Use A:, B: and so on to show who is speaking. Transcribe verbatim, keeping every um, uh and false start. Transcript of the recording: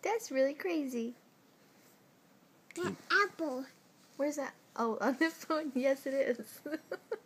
A: That's really crazy.
B: That apple.
A: Where's that? Oh, on the phone? Yes, it is.